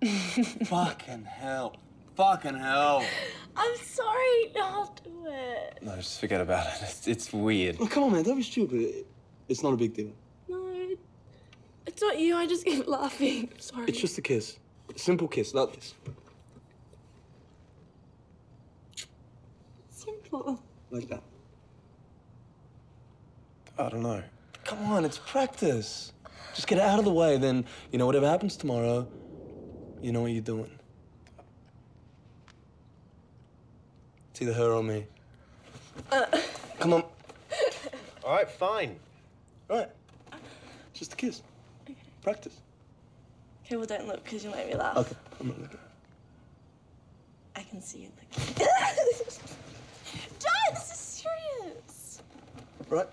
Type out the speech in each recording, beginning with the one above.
Fucking hell. Fucking hell. I'm sorry. No, I'll do it. No, just forget about it. It's weird. Oh, come on, man. Don't be stupid. It's not a big deal. No, it's not you. I just keep laughing. I'm sorry. It's just a kiss. A simple kiss, like this. Simple. Like that. I don't know. Come on, it's practice. Just get it out of the way, then, you know, whatever happens tomorrow, you know what you're doing. It's either her or me. Come on. All right, fine. All right. Just a kiss. Okay. Practice. Okay, well, don't look, because you'll make me laugh. Okay, I'm not looking. I can see you looking. John, this is serious. Right.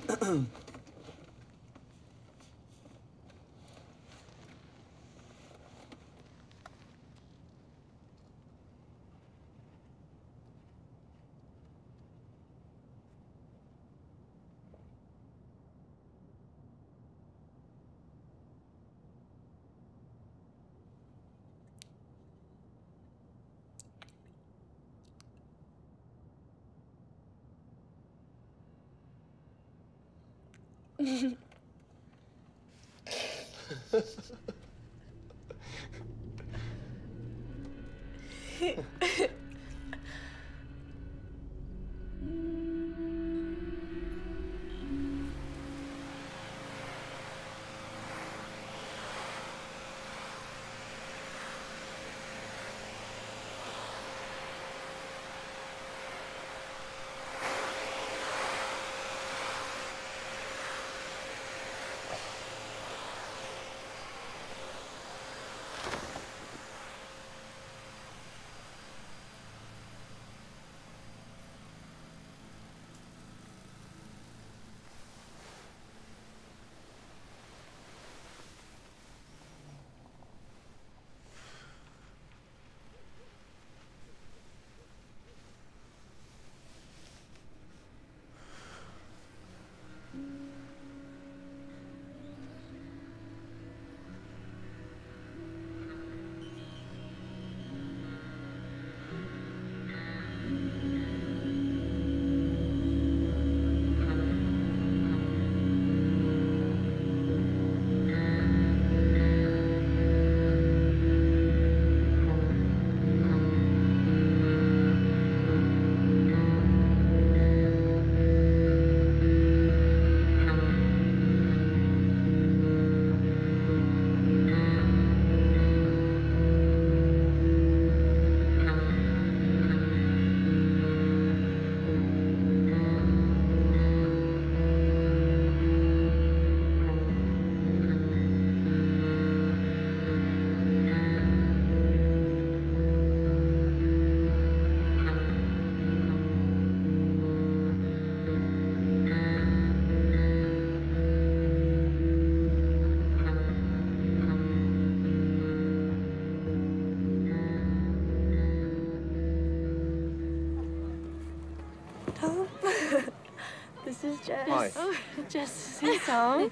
This is Jess. Hi. Oh, Jess is song.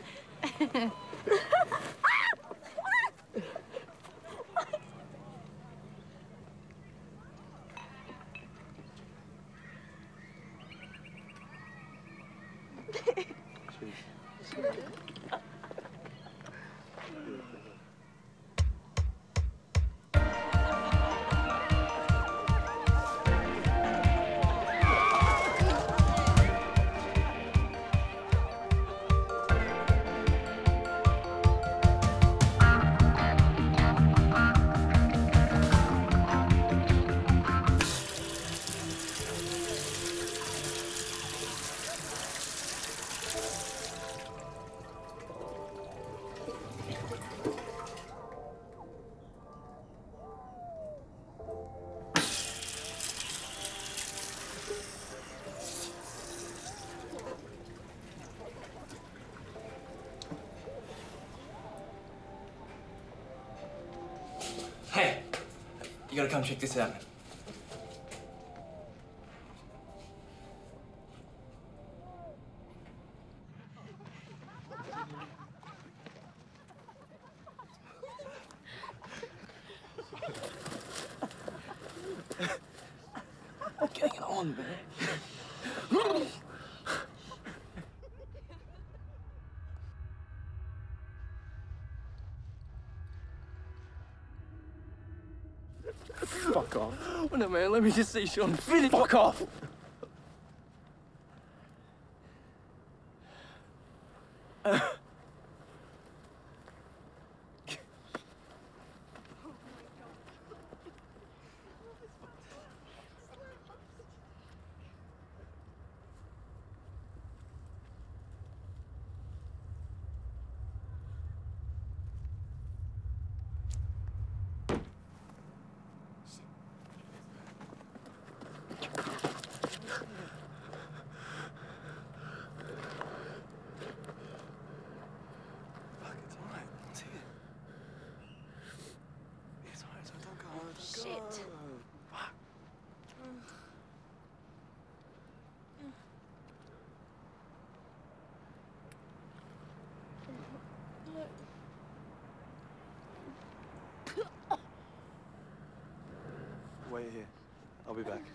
Hey, you gotta come check this out. on, man. Fuck off. Oh, no, man, let me just see Sean. Finish. Fuck off. Shit. Wait here. I'll be back.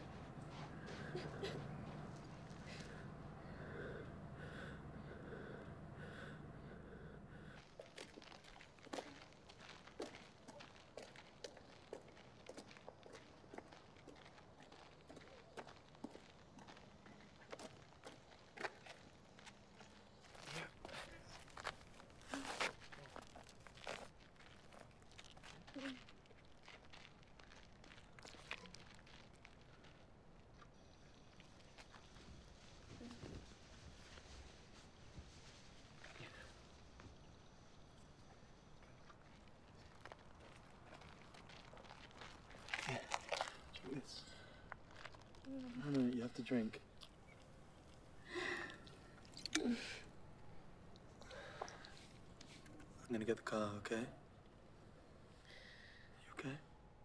No, you have to drink. I'm gonna get the car, okay? You okay?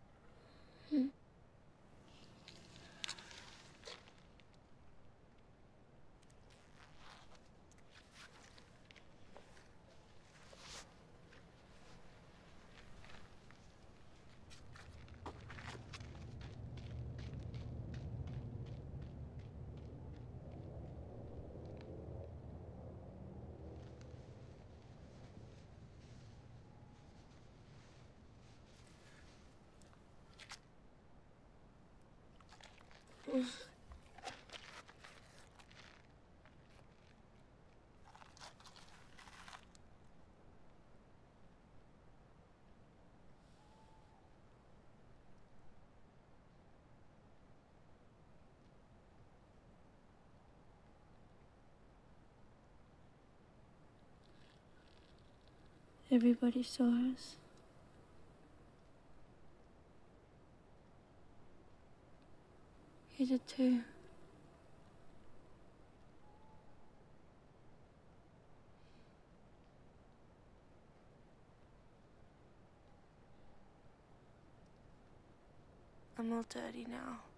Everybody saw us. You did too. I'm all dirty now.